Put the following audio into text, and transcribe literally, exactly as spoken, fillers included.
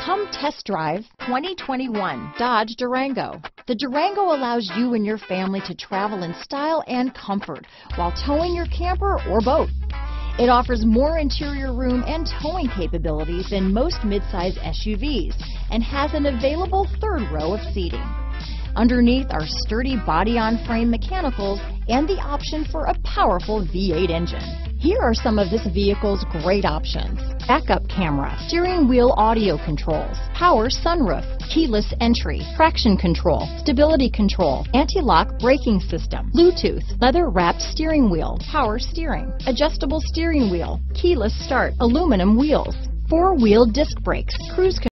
Come test drive twenty twenty-one Dodge Durango. The Durango allows you and your family to travel in style and comfort while towing your camper or boat. It offers more interior room and towing capabilities than most midsize S U Vs and has an available third row of seating. Underneath are sturdy body-on-frame mechanicals and the option for a powerful V eight engine. Here are some of this vehicle's great options: backup camera, steering wheel audio controls, power sunroof, keyless entry, traction control, stability control, anti-lock braking system, Bluetooth, leather-wrapped steering wheel, power steering, adjustable steering wheel, keyless start, aluminum wheels, four-wheel disc brakes, cruise control.